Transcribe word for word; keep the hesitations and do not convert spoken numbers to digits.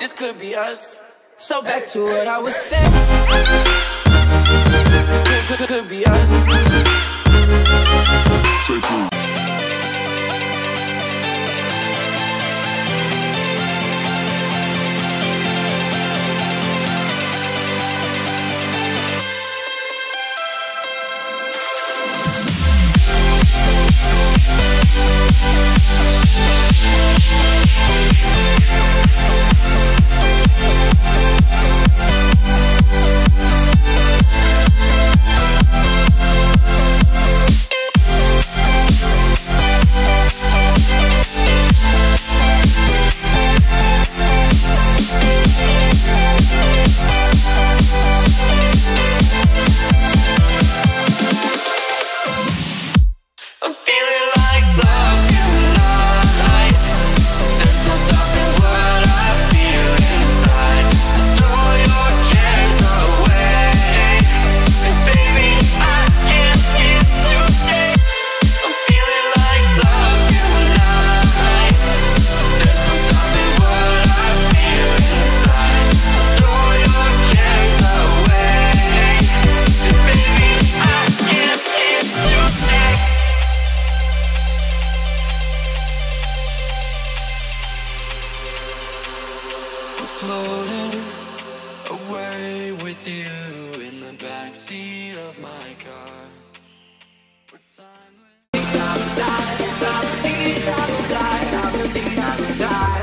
this could be us. So back to what I was saying. Could, could, could be us. Say cool. Floating away with you in the backseat of my car. For time. I will die, I will die, I will die, I will die.